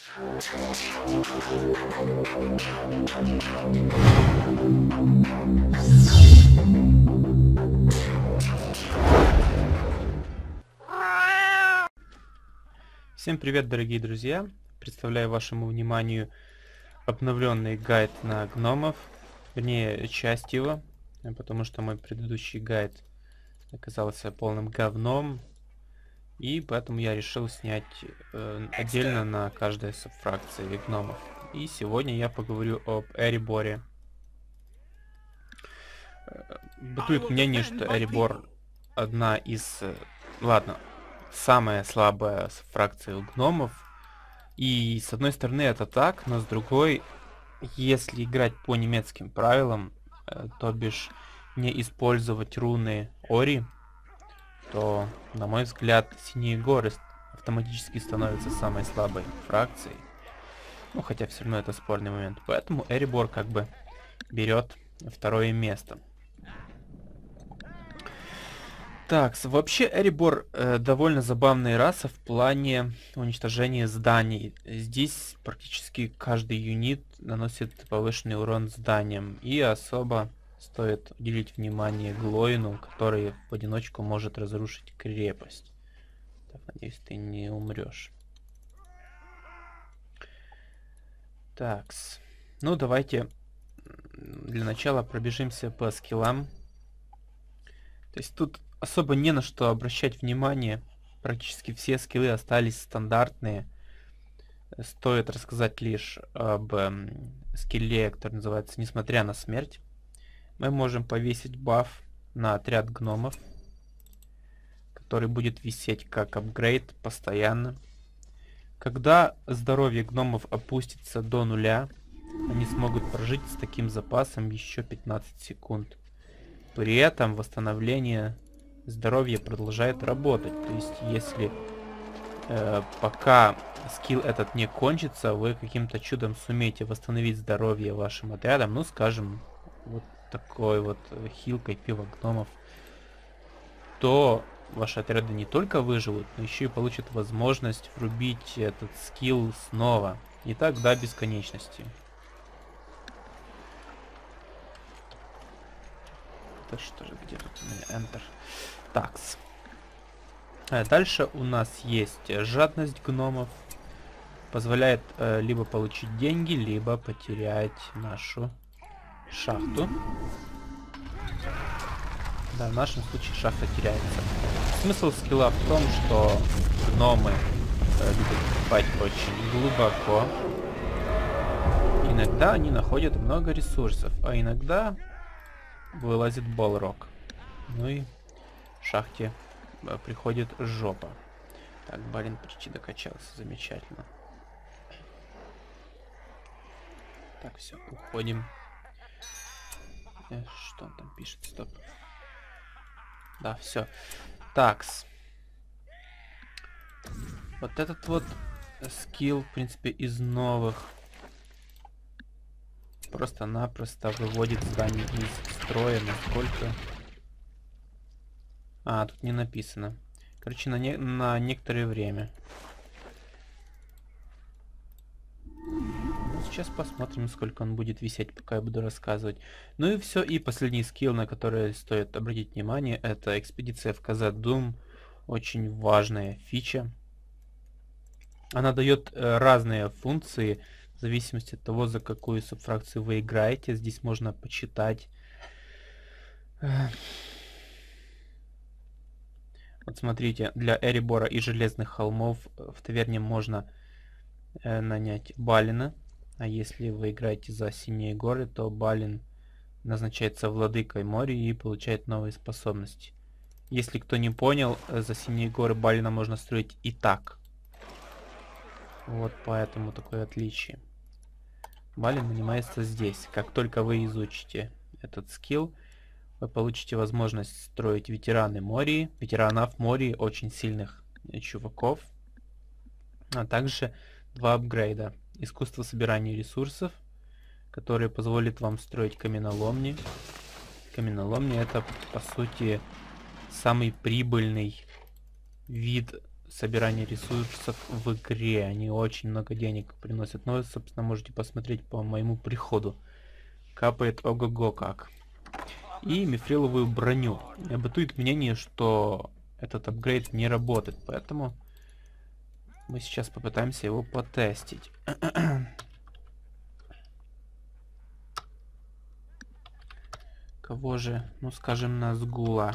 Всем привет, дорогие друзья! Представляю вашему вниманию обновленный гайд на гномов, вернее, часть его, потому что мой предыдущий гайд оказался полным говном, и поэтому я решил снять отдельно на каждой субфракции гномов. И сегодня я поговорю об Эреборе. Бытует мнение, что Эребор одна из... ладно, самая слабая фракция у гномов. И с одной стороны это так, но с другой, если играть по немецким правилам, то бишь не использовать руны Ори, то, на мой взгляд, Синие горы автоматически становятся самой слабой фракцией. Ну, хотя все равно это спорный момент. Поэтому Эребор как бы берет второе место. Так, вообще Эребор довольно забавная раса в плане уничтожения зданий. Здесь практически каждый юнит наносит повышенный урон зданиям. И особо стоит уделить внимание Глоину, который в одиночку может разрушить крепость. Так, надеюсь, ты не умрешь. Такс. Ну, давайте для начала пробежимся по скиллам. То есть тут особо не на что обращать внимание. Практически все скиллы остались стандартные. Стоит рассказать лишь об скилле, который называется «Несмотря на смерть». Мы можем повесить баф на отряд гномов, который будет висеть как апгрейд постоянно. Когда здоровье гномов опустится до нуля, они смогут прожить с таким запасом еще 15 секунд. При этом восстановление здоровья продолжает работать. То есть, если пока скилл этот не кончится, вы каким-то чудом сумеете восстановить здоровье вашим отрядом, ну, скажем, вот такой вот хилкой пива гномов, то ваши отряды не только выживут, но еще и получат возможность врубить этот скилл снова. И так до бесконечности. Это что же, где тут у меня Enter? Такс. Дальше у нас есть жадность гномов. Позволяет либо получить деньги, либо потерять нашу шахту. Да, в нашем случае шахта теряется. Смысл скилла в том, что гномы любят копать очень глубоко. Иногда они находят много ресурсов, а иногда вылазит Болрок. Ну и в шахте приходит жопа. Так, барин почти докачался, замечательно. Так, все, уходим. Что он там пишет? Стоп. Да, все. Такс. Вот этот вот скилл, в принципе, из новых, просто-напросто выводит здание из строя. Насколько... А, тут не написано. Короче, на некоторое время. Сейчас посмотрим, сколько он будет висеть, пока я буду рассказывать. Ну и все. И последний скилл, на который стоит обратить внимание, это экспедиция в Казадум. Очень важная фича. Она дает разные функции в зависимости от того, за какую субфракцию вы играете. Здесь можно почитать. Вот смотрите, для Эребора и Железных холмов в таверне можно нанять Балина. А если вы играете за Синие горы, то Балин назначается владыкой моря и получает новые способности. Если кто не понял, за Синие горы Балина можно строить и так. Вот поэтому такое отличие. Балин нанимается здесь. Как только вы изучите этот скилл, вы получите возможность строить ветеранов Мории, очень сильных чуваков, а также 2 апгрейда. Искусство собирания ресурсов, которое позволит вам строить каменоломни. Каменоломни — это, по сути, самый прибыльный вид собирания ресурсов в игре. Они очень много денег приносят. Но вы, собственно, можете посмотреть по моему приходу. Капает ого-го как. И мифриловую броню. И бытует мнение, что этот апгрейд не работает. Поэтому мы сейчас попытаемся его потестить. Кого же? Ну, скажем, Назгула.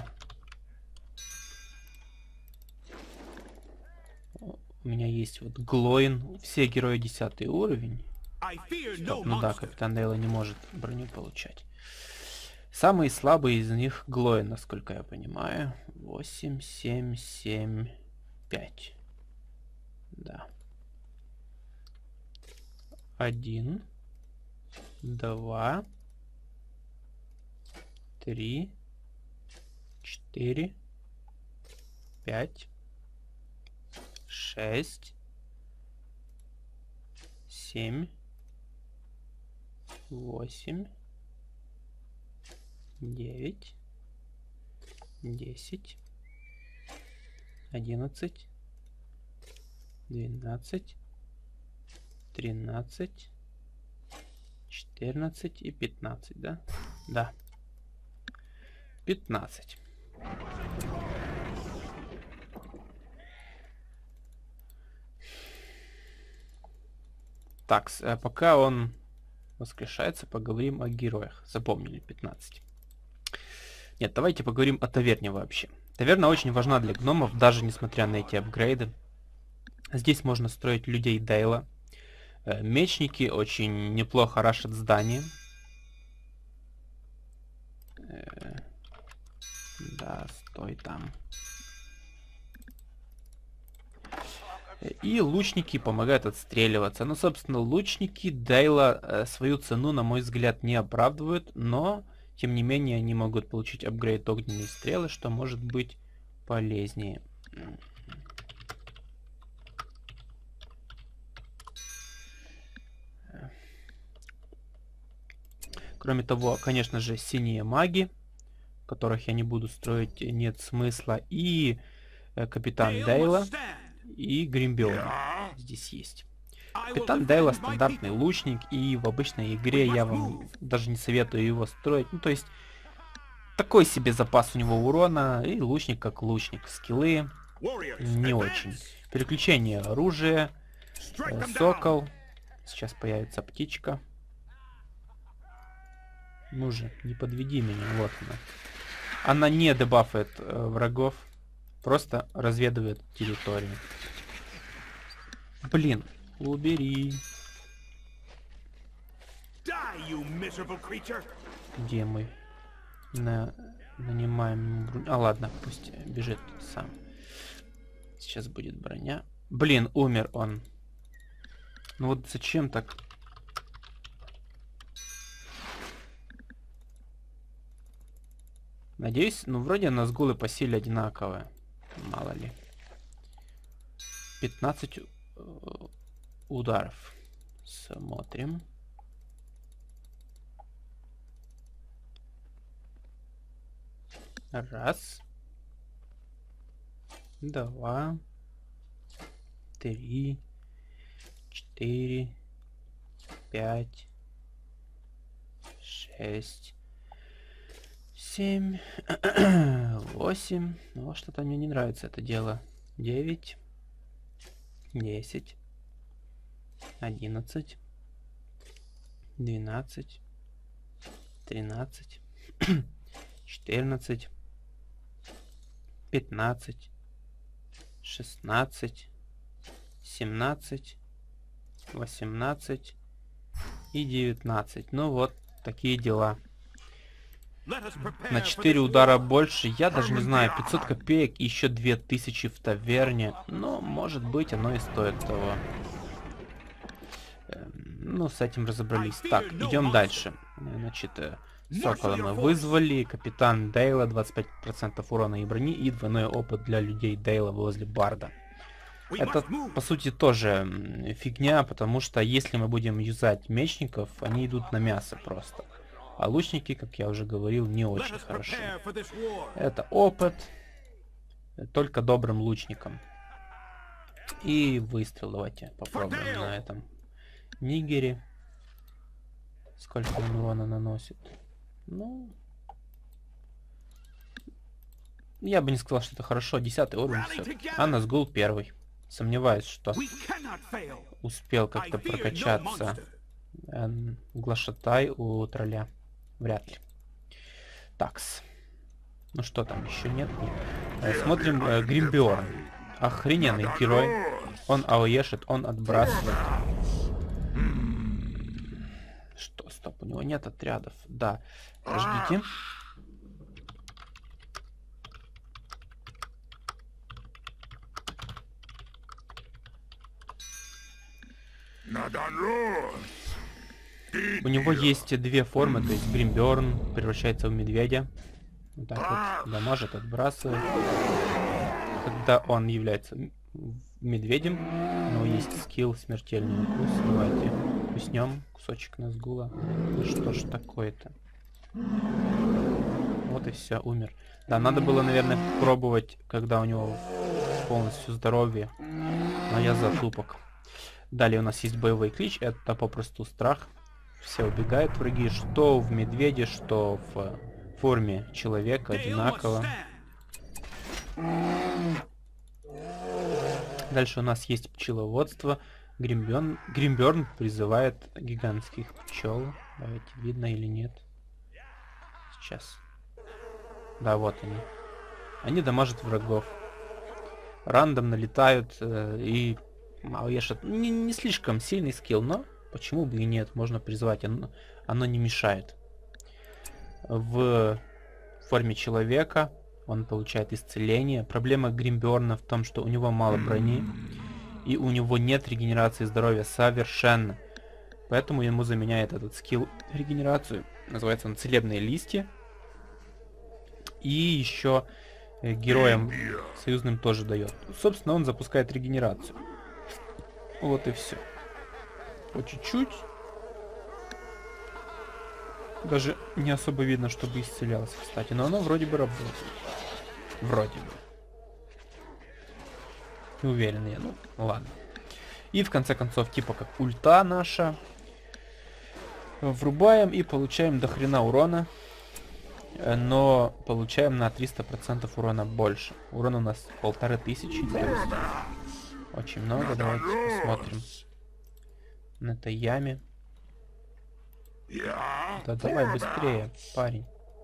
У меня есть вот Глоин. Все герои 10 уровень. Стоп, ну да, Капитан Дейла не может броню получать. Самый слабый из них Глоин, насколько я понимаю. 8, 7, 7, 5. Да. 1, 2, 3, 4, 5, 6, 7, 8, 9, 10, 11, 12, 13, 14 и 15, да? Да. 15. Так, пока он воскрешается, поговорим о героях. Запомнили 15. Нет, давайте поговорим о таверне вообще. Таверна очень важна для гномов, даже несмотря на эти апгрейды. Здесь можно строить людей Дейла. Мечники очень неплохо рашат здания. Да, стой там. И лучники помогают отстреливаться. Ну, собственно, лучники Дейла свою цену, на мой взгляд, не оправдывают, но, тем не менее, они могут получить апгрейд огненные стрелы, что может быть полезнее. Кроме того, конечно же, синие маги, которых я не буду строить, нет смысла, и Капитан Дейла, и Гримбион здесь есть. Капитан Дейла стандартный лучник, и в обычной игре я вам даже не советую его строить. Ну, то есть, такой себе запас у него урона, и лучник как лучник. Скиллы не очень. Переключение оружия, сокол. Сейчас появится птичка. Ну же, не подведи меня, вот она. Она не дебафает врагов, просто разведывает территорию. Блин, убери. Где мы? Нанимаем броню. А ладно, пусть бежит сам. Сейчас будет броня. Блин, умер он. Ну вот зачем так? Надеюсь, ну вроде Назгулы по силе одинаковые. Мало ли. 15 ударов. Смотрим. Раз. 2. 3. 4. 5. 6. 7, 8, ну что-то мне не нравится это дело. 9, 10, 11, 12, 13, 14, 15, 16, 17, 18 и 19. Ну вот, такие дела. На 4 удара больше, я даже не знаю, 500 копеек и еще 2000 в таверне. Но, может быть, оно и стоит того. Ну, с этим разобрались. Так, идем дальше. Значит, Сокола мы вызвали. Капитан Дейла, 25% урона и брони. И двойной опыт для людей Дейла возле Барда. Это, по сути, тоже фигня, потому что если мы будем юзать мечников, они идут на мясо просто. А лучники, как я уже говорил, не очень хороши. Это опыт только добрым лучникам. И выстрел давайте попробуем на этом нигере. Сколько он урона наносит? Ну... Я бы не сказал, что это хорошо. 10 уровень. А Назгул 1. Сомневаюсь, что успел как-то прокачаться Глашатай у тролля. Вряд ли. Такс. Ну что там, еще нет? Смотрим Гримбиорн. Охрененный герой. Он ауешит, он отбрасывает. Что, стоп, у него нет отрядов. Да. Подождите. У него есть две формы, то есть Гримбиорн превращается в медведя. Вот так вот дамажит, отбрасывает. Когда он является медведем, у него есть скилл смертельный укус. Давайте куснем кусочек Назгула. Да что ж такое-то? Вот и все, умер. Да, надо было, наверное, пробовать, когда у него полностью здоровье. Но я затупок. Далее у нас есть боевой клич, это попросту страх. Все убегают враги, что в медведе, что в форме человека, одинаково. Дальше у нас есть пчеловодство. Гримбиорн призывает гигантских пчел. Давайте, видно или нет. Сейчас. Да, вот они. Они дамажат врагов. Рандом налетают и... Ауешат не слишком сильный скилл, но почему бы и нет, можно призвать, оно не мешает. В форме человека он получает исцеление. Проблема Гримбиорна в том, что у него мало брони, и у него нет регенерации здоровья совершенно. Поэтому ему заменяет этот скилл регенерацию. Называется он Целебные листья. И еще героям союзным тоже дает. Собственно, он запускает регенерацию. Вот и все. По чуть-чуть. Даже не особо видно, чтобы исцелялось, кстати. Но оно вроде бы работает. Вроде бы. Не уверен я, ну ладно. И в конце концов, типа как ульта наша. Врубаем и получаем до хрена урона. Но получаем на 300% урона больше. Урон у нас 1500. То есть очень много. Давайте посмотрим на этой яме. Да давай быстрее, парень.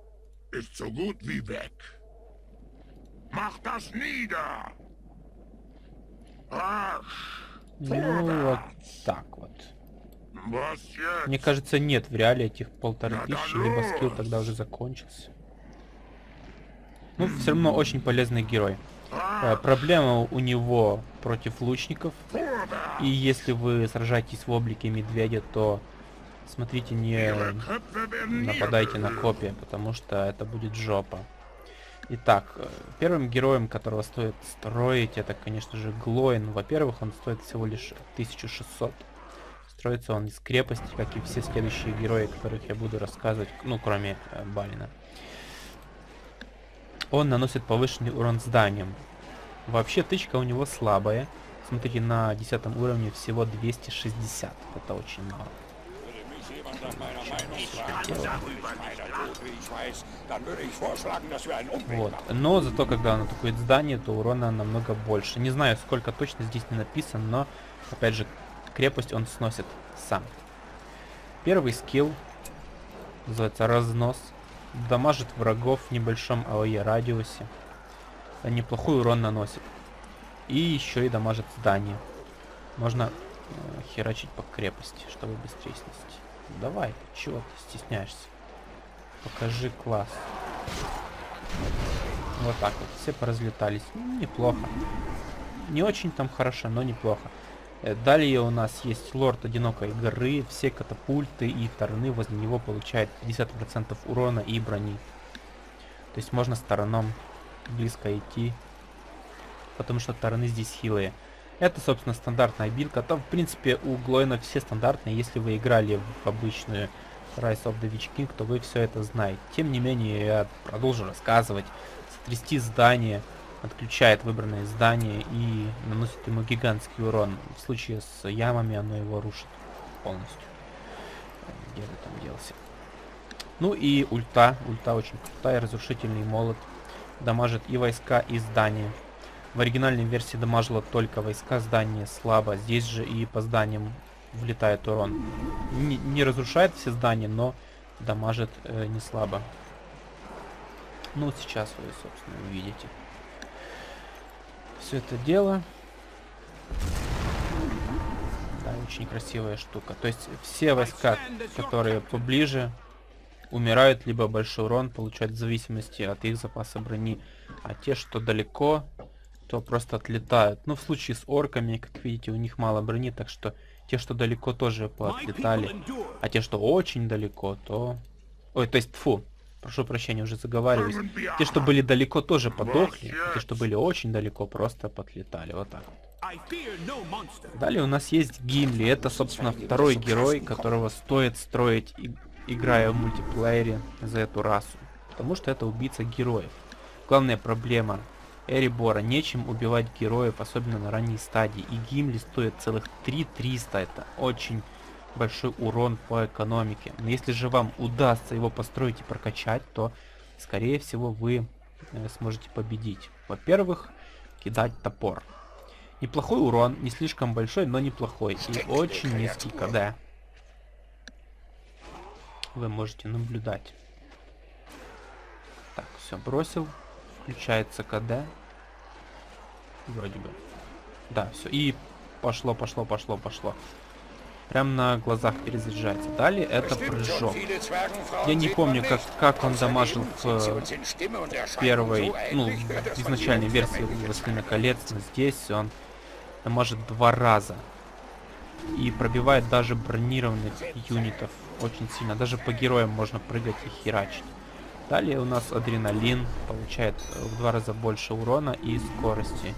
Ну вот так вот. Мне кажется, нет в реале этих 1500, либо скилл тогда уже закончился. Ну, все равно очень полезный герой. Проблема у него против лучников. И если вы сражаетесь в облике медведя, то смотрите, не нападайте на копья, потому что это будет жопа. Итак, первым героем, которого стоит строить, это, конечно же, Глоин. Во-первых, он стоит всего лишь 1600. Строится он из крепости, как и все следующие герои, которых я буду рассказывать, ну, кроме Балина. Он наносит повышенный урон зданиям. Вообще, тычка у него слабая. Смотрите, на 10 уровне всего 260. Это очень мало. Вот. Но зато, когда он атакует здание, то урона намного больше. Не знаю, сколько точно здесь не написано, но, опять же, крепость он сносит сам. Первый скилл называется разнос. Дамажит врагов в небольшом АОЕ радиусе. Неплохой урон наносит. И еще и дамажит здание. Можно херачить по крепости, чтобы быстрее снести. Давай, чего ты стесняешься? Покажи класс. Вот так вот, все поразлетались. Неплохо. Не очень там хорошо, но неплохо. Далее у нас есть лорд одинокой горы. Все катапульты и торны возле него получают 50% урона и брони. То есть можно стороном близко идти, потому что торны здесь хилые. Это, собственно, стандартная билка. Там, в принципе, у Глоина все стандартные. Если вы играли в обычную Rise of the Witch King, то вы все это знаете. Тем не менее, я продолжу рассказывать. Сотрясти здание. отключает выбранное здание и наносит ему гигантский урон. В случае с ямами оно его рушит полностью. Где ты там делся? Ну и ульта. Ульта очень крутая. Разрушительный молот. Дамажит и войска, и здания. В оригинальной версии дамажило только войска, здания слабо. Здесь же и по зданиям влетает урон. Не разрушает все здания, но дамажит не слабо. Ну, сейчас вы, собственно, увидите все это дело. Да, очень красивая штука. То есть все войска, которые поближе, умирают, либо большой урон получают в зависимости от их запаса брони. А те, что далеко, то просто отлетают. Ну, в случае с орками, как видите, у них мало брони, так что те, что далеко, тоже поотлетали. А те, что очень далеко, то... Ой, то есть, фу, прошу прощения, уже заговариваюсь. Те, что были далеко, тоже подохли. А те, что были очень далеко, просто подлетали. Вот так. Далее у нас есть Гимли. Это, собственно, второй герой, которого стоит строить, играя в мультиплеере за эту расу. Потому что это убийца героев. Главная проблема Эребора: нечем убивать героев, особенно на ранней стадии. И Гимли стоит целых 3300. Это очень большой урон по экономике. Но если же вам удастся его построить и прокачать, то, скорее всего, вы сможете победить. Во-первых, кидать топор. Неплохой урон, не слишком большой, но неплохой. И очень низкий КД. Вы можете наблюдать. Так, все, бросил. Включается КД. Вроде бы. Да, все. И пошло. Прям на глазах перезаряжается. Далее это прыжок. Я не помню, как он дамажил в первой, ну, в изначальной версии «Властелина колец», но здесь он дамажит 2 раза. И пробивает даже бронированных юнитов очень сильно. Даже по героям можно прыгать и херачить. Далее у нас адреналин. Получает в 2 раза больше урона и скорости.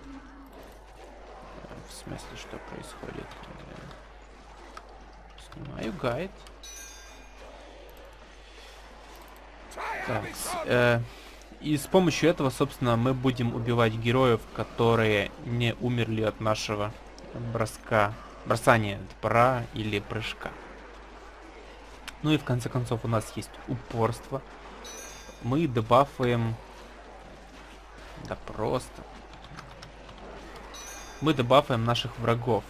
В смысле, что происходит? Снимаю гайд. Так, и с помощью этого, собственно, мы будем убивать героев, которые не умерли от нашего бросания топора или прыжка. Ну и в конце концов у нас есть упорство. Мы дебафаем... Да просто. Мы дебафаем наших врагов.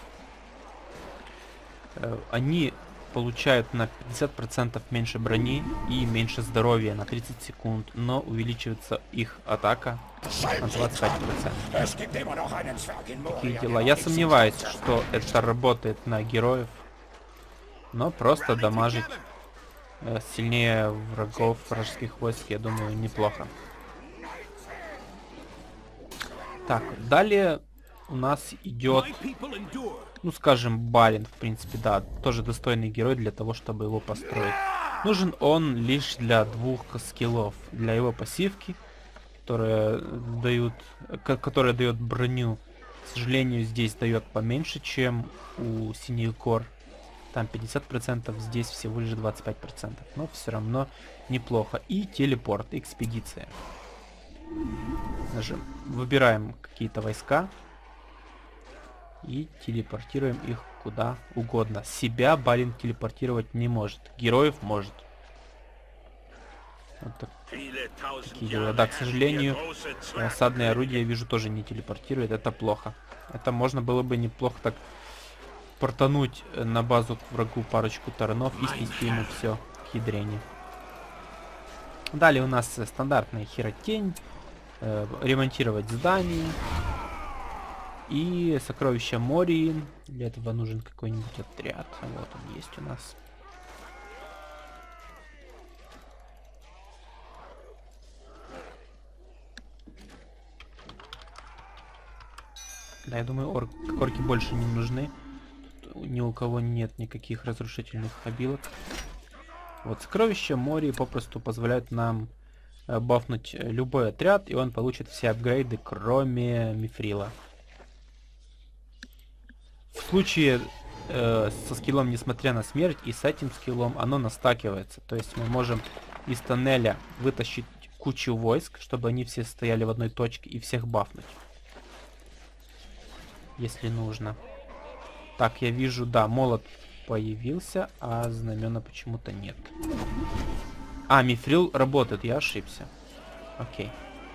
Они получают на 50% меньше брони и меньше здоровья на 30 секунд, но увеличивается их атака на 25%. Такие дела. Я сомневаюсь, что это работает на героев, но просто дамажить сильнее врагов, вражеских войск, я думаю, неплохо. Так, далее у нас идет, ну скажем, Балин, в принципе, да, тоже достойный герой для того, чтобы его построить. Нужен он лишь для 2 скиллов. Для его пассивки, которая дает броню. К сожалению, здесь дает поменьше, чем у синих гор. Там 50%, здесь всего лишь 25%. Но все равно неплохо. И телепорт, экспедиция. Выбираем какие-то войска. И телепортируем их куда угодно. Себя Балин телепортировать не может. Героев может. Вот такие дела. Да, к сожалению, осадное орудие, я вижу, тоже не телепортирует. Это плохо. Это можно было бы неплохо так портануть на базу к врагу парочку таранов и снести ему все к ядрене. Далее у нас стандартная херотень. Ремонтировать здания. И сокровища Мории. Для этого нужен какой-нибудь отряд. Вот он есть у нас. Да, я думаю, орки больше не нужны. Тут ни у кого нет никаких разрушительных обилок. Вот сокровища Мории попросту позволяют нам бафнуть любой отряд, и он получит все апгрейды, кроме мифрила. В случае со скиллом «Несмотря на смерть» и с этим скиллом оно настакивается. То есть мы можем из тоннеля вытащить кучу войск, чтобы они все стояли в одной точке и всех бафнуть. Если нужно. Так, я вижу, да, молот появился, а знамена почему-то нет. А, мифрил работает, я ошибся. Окей.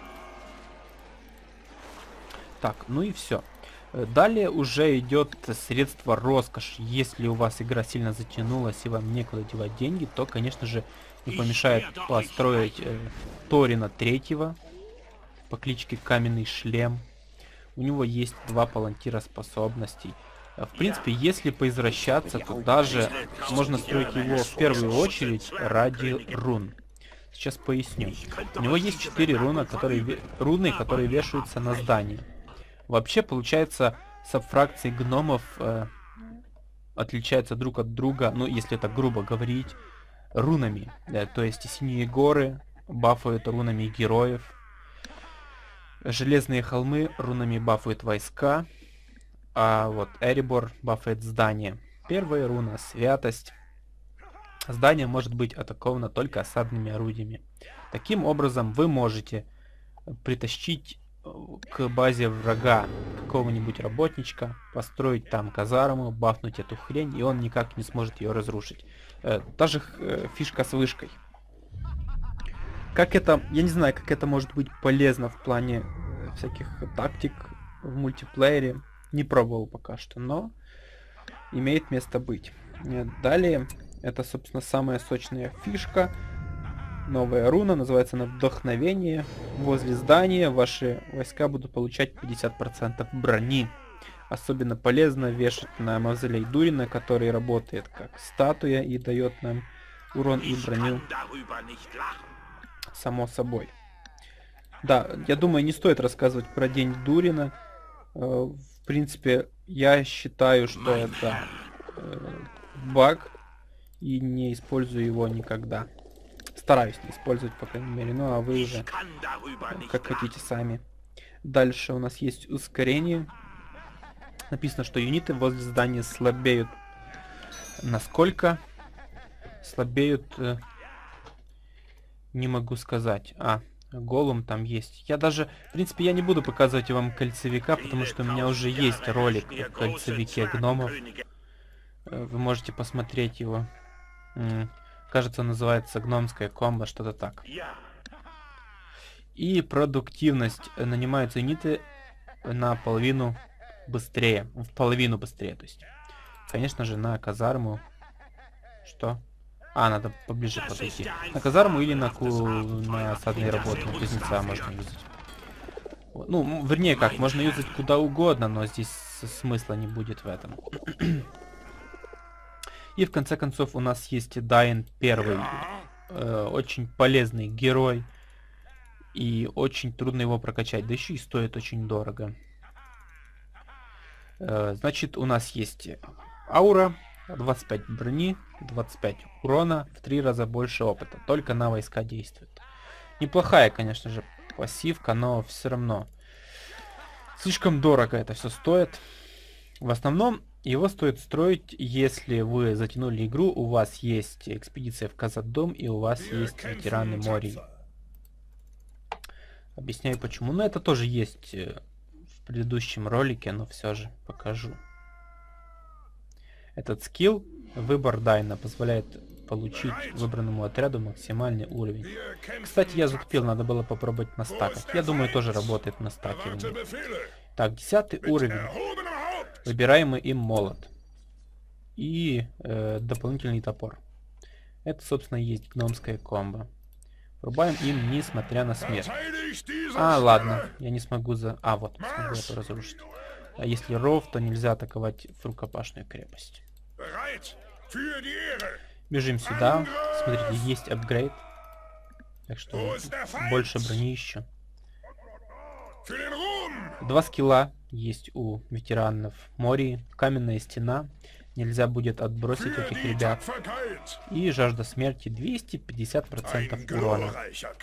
Так, ну и все. Далее уже идет средство роскоши. Если у вас игра сильно затянулась и вам некуда девать деньги, то, конечно же, не помешает построить Торина третьего по кличке Каменный Шлем. У него есть 2 палантира способностей. В принципе, если поизвращаться, то даже можно строить его в первую очередь ради рун. Сейчас поясню. У него есть 4 руны, которые вешаются на здание. Вообще, получается, сабфракции гномов отличаются друг от друга, ну, если это грубо говорить, рунами. То есть синие горы бафают рунами героев. Железные холмы рунами бафают войска. А вот Эребор бафает здание. Первая руна — святость. Здание может быть атаковано только осадными орудиями. Таким образом, вы можете притащить к базе врага какого-нибудь работничка, построить там казарму, бафнуть эту хрень, и он никак не сможет ее разрушить. Та же фишка с вышкой. Как это, я не знаю, как это может быть полезно в плане всяких тактик в мультиплеере. Не пробовал пока что, но имеет место быть. Далее, это, собственно, самая сочная фишка. Новая руна, называется она Вдохновение. Возле здания ваши войска будут получать 50% брони. Особенно полезно вешать на мавзолей Дурина, который работает как статуя и дает нам урон и броню. Само собой. Да, я думаю, не стоит рассказывать про День Дурина. В принципе, я считаю, что это баг, и не использую его никогда. Стараюсь не использовать, по крайней мере. Ну, а вы уже как хотите сами. Дальше у нас есть ускорение. Написано, что юниты возле здания слабеют. Насколько? Слабеют... не могу сказать. Голум там есть. Я даже, в принципе, я не буду показывать вам кольцевика, потому что у меня уже есть ролик о кольцевике гномов. Вы можете посмотреть его. Кажется, называется гномская комбо, что-то так. И продуктивность. Нанимаются юниты наполовину быстрее. В половину быстрее, то есть. Конечно же, на казарму. Что? Надо поближе подойти. На казарму или на осадные работы. На кузнеца можно юзать. Ну, вернее как, можно юзать куда угодно, но здесь смысла не будет в этом. И в конце концов у нас есть Дайн первый. Очень полезный герой. И очень трудно его прокачать. Да еще и стоит очень дорого. Значит, у нас есть аура. 25 брони, 25 урона, в 3 раза больше опыта. Только на войска действует. Неплохая, конечно же, пассивка, но все равно слишком дорого это все стоит. В основном его стоит строить, если вы затянули игру, у вас есть экспедиция в Казадом и у вас есть ветераны Мории. Объясняю почему. Но это тоже есть в предыдущем ролике, но все же покажу. Этот скилл, выбор Дайна, позволяет получить выбранному отряду максимальный уровень. Кстати, я затупил, надо было попробовать на стаках. Я думаю, тоже работает на стакивании. Так, 10 уровень. Выбираемый им молот. И дополнительный топор. Это, собственно, есть гномская комбо. Рубаем им, несмотря на смерть. Ладно, я не смогу вот, смогу это разрушить. А если ров, то нельзя атаковать в рукопашную крепость. Бежим сюда. Смотрите, есть апгрейд. Так что больше брони еще. 2 скилла есть у ветеранов Мории. Каменная стена. Нельзя будет отбросить этих ребят. И жажда смерти 250% урона.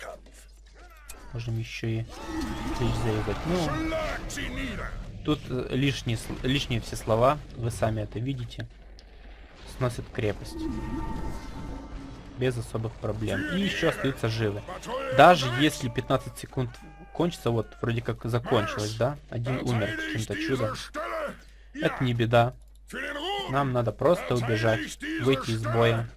Можем еще и лишь зарезать. Ну, тут лишние все слова. Вы сами это видите. Сносит крепость. без особых проблем. И еще остаются живы. Даже если 15 секунд кончится, вот вроде как закончилось, да? Один умер каким-то чудом. Это не беда. Нам надо просто убежать, выйти из боя.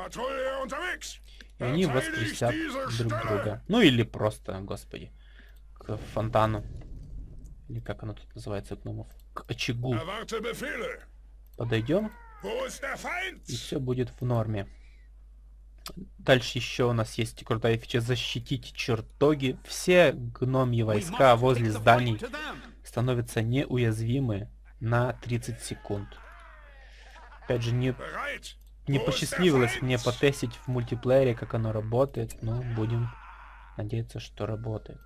И они воскресят друг друга. Ну или просто, господи, к фонтану. Или как оно тут называется, гномов? К очагу. Подойдем. И все будет в норме. Дальше еще у нас есть крутая фича защитить чертоги. Все гномьи войска возле зданий становятся неуязвимы на 30 секунд. Опять же, не посчастливилось мне потестить в мультиплеере, как оно работает, но будем надеяться, что работает.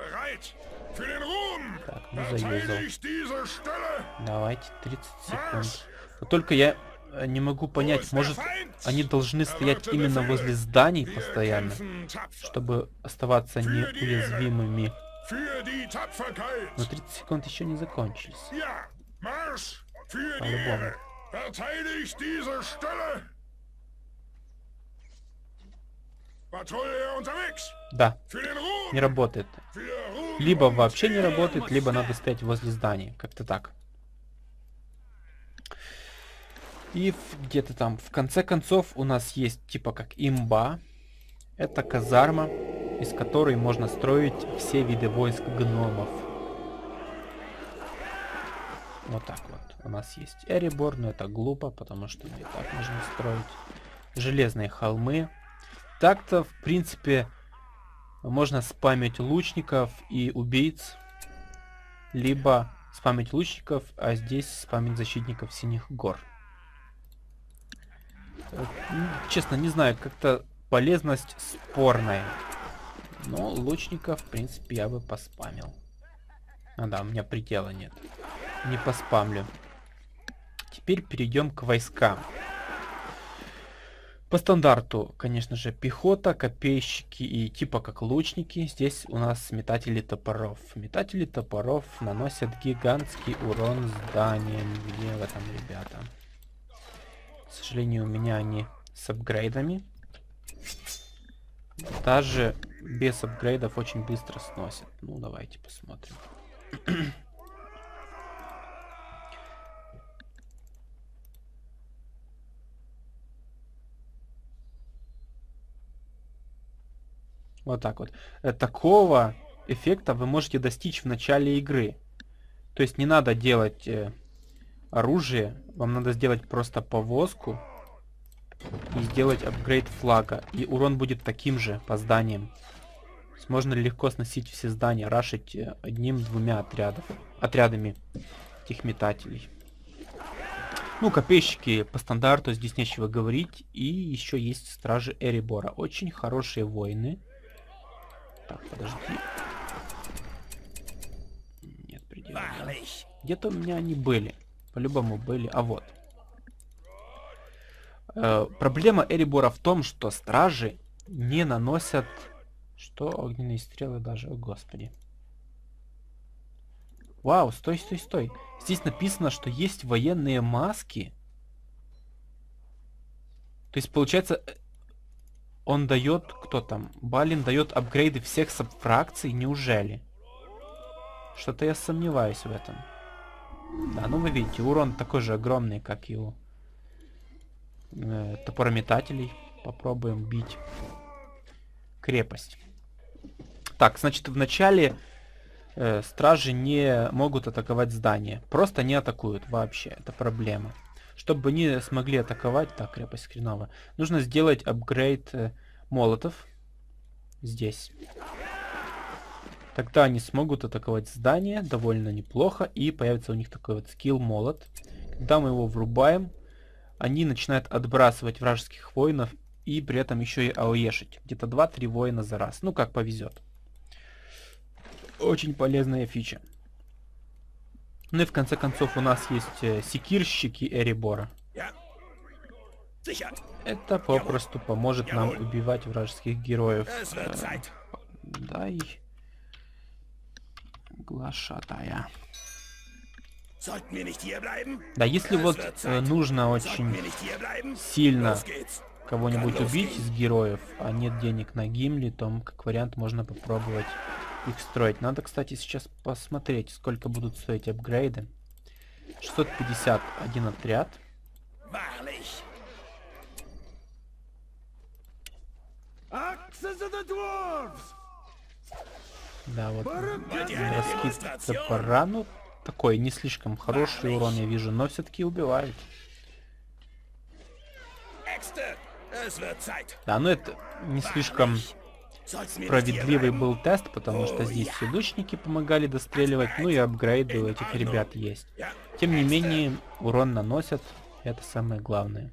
Так, ну заюзал. Давайте 30 секунд. Но только я не могу понять, может они должны стоять именно возле зданий постоянно, чтобы оставаться неуязвимыми. Но 30 секунд еще не закончились. По-любому. Да, не работает. Либо вообще не работает, либо надо стоять возле здания. Как-то так. И где-то там в конце концов у нас есть типа как имба. Это казарма, из которой можно строить все виды войск гномов. Вот так вот. У нас есть Эребор, но это глупо, потому что и так можно строить. Железные холмы. Так-то, в принципе, можно спамить лучников и убийц. Либо спамить лучников, а здесь спамить защитников Синих гор. Честно, не знаю, как-то полезность спорная. Но лучников, в принципе, я бы поспамил. А да, у меня предела нет. Не поспамлю. Теперь перейдем к войскам. По стандарту, конечно же, пехота, копейщики и типа как лучники. Здесь у нас метатели топоров. Метатели топоров наносят гигантский урон зданиям. Где в этом, ребята? К сожалению, у меня они с апгрейдами. Даже без апгрейдов очень быстро сносят. Ну, давайте посмотрим. Вот так вот. Такого эффекта вы можете достичь в начале игры. То есть не надо делать оружие. Вам надо сделать просто повозку. И сделать апгрейд флага. И урон будет таким же по зданиям. Можно легко сносить все здания. Рашить одним-двумя отрядами этих метателей. Ну, копейщики по стандарту, здесь нечего говорить. И еще есть стражи Эребора. Очень хорошие воины. Так, подожди. Нет предела. Где-то у меня они были. По-любому были. А вот. Проблема Эребора в том, что стражи не наносят... Что? Огненные стрелы даже. О, господи. Вау, стой, стой, стой. Здесь написано, что есть военные маски. То есть, получается... Он дает, кто там? Балин дает апгрейды всех сабфракций, неужели? Что-то я сомневаюсь в этом. Да, ну вы видите, урон такой же огромный, как и у топорометателей. Попробуем бить крепость. Так, значит, в начале стражи не могут атаковать здание. Просто не атакуют вообще, это проблема. Чтобы они смогли атаковать, так, крепость хреново, нужно сделать апгрейд молотов здесь. Тогда они смогут атаковать здание довольно неплохо, и появится у них такой вот скилл молот. Когда мы его врубаем, они начинают отбрасывать вражеских воинов и при этом еще и ауешить. Где-то 2-3 воина за раз. Ну, как повезет. Очень полезная фича. Ну и в конце концов у нас есть секирщики Эребора. Это попросту поможет нам убивать вражеских героев. Дай глашатая. Да, если вот нужно очень сильно кого-нибудь убить из героев, а нет денег на Гимли, то как вариант можно попробовать их строить. Надо, кстати, сейчас посмотреть, сколько будут стоить апгрейды. 651 отряд. Да, вот раскид топора, ну, такой не слишком хороший урон, я вижу, но все-таки убивает. Да, но это не слишком справедливый был тест, потому что здесь все лучники помогали достреливать, ну и апгрейды у этих ребят есть. Тем не менее, урон наносят, это самое главное.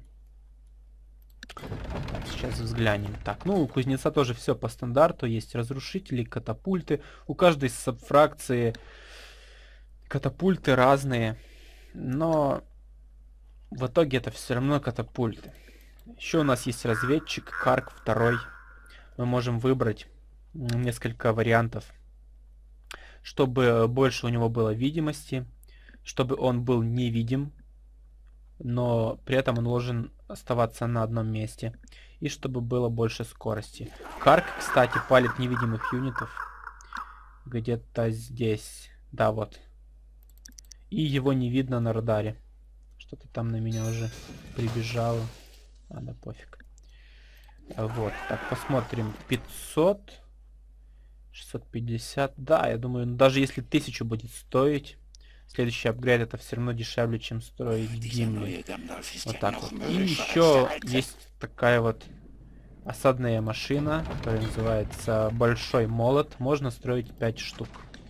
Так, сейчас взглянем. Так, ну у кузнеца тоже все по стандарту, есть разрушители, катапульты. У каждой сабфракции катапульты разные, но в итоге это все равно катапульты. Еще у нас есть разведчик, Карк 2. Мы можем выбрать несколько вариантов, чтобы больше у него было видимости, чтобы он был невидим, но при этом он должен оставаться на одном месте, и чтобы было больше скорости. Карк, кстати, палит невидимых юнитов где-то здесь. Да, вот. И его не видно на радаре. Что-то там на меня уже прибежало. А, да пофиг. Вот, так, посмотрим. 500, 650. Да, я думаю, даже если 1000 будет стоить, следующий апгрейд это все равно дешевле, чем строить Гимли. Вот так вот. И еще есть такая вот осадная машина, которая называется Большой Молот. Можно строить 5 штук.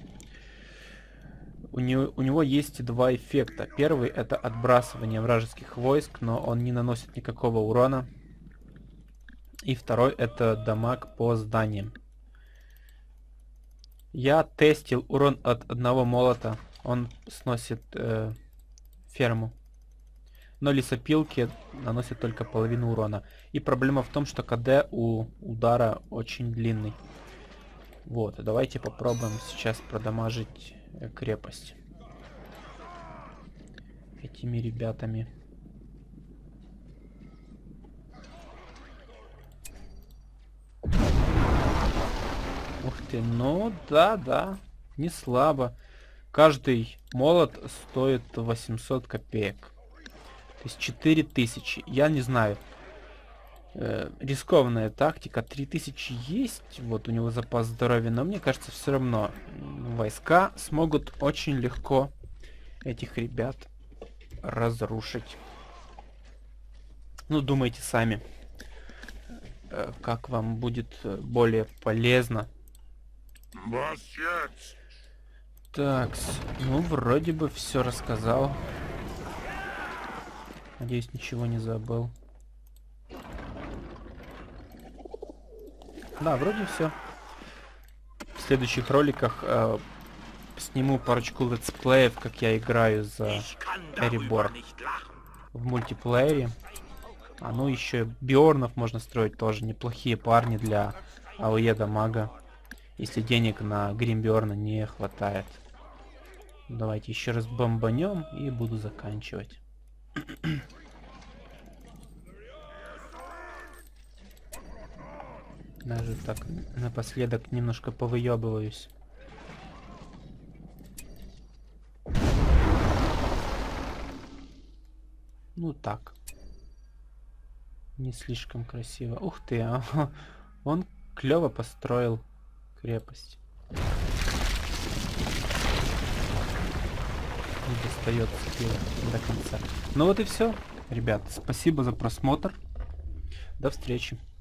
У него есть два эффекта. Первый это отбрасывание вражеских войск, но он не наносит никакого урона. И второй это дамаг по зданиям. Я тестил урон от одного молота. Он сносит ферму. Но лесопилки наносят только половину урона. И проблема в том, что КД у удара очень длинный. Вот, давайте попробуем сейчас продамажить крепость этими ребятами. Ух ты, ну да, не слабо. Каждый молот стоит 800 копеек. То есть 4000. Я не знаю. Рискованная тактика. 3000 есть. Вот у него запас здоровья. Но мне кажется, все равно войска смогут очень легко этих ребят разрушить. Ну, думайте сами, как вам будет более полезно. Так, ну вроде бы все рассказал. Надеюсь, ничего не забыл. Да, вроде все. В следующих роликах сниму парочку летсплеев, как я играю за Эребор в мультиплеере. А ну еще Бьорнов можно строить тоже. Неплохие парни для АОЕ дамага. Если денег на Гримбьорна не хватает. Давайте еще раз бомбанем и буду заканчивать. Даже так напоследок немножко повыебываюсь. Ну так. Не слишком красиво. Ух ты, он клево построил крепость. Не достает скилла до конца. Ну вот и все, ребят. Спасибо за просмотр. До встречи.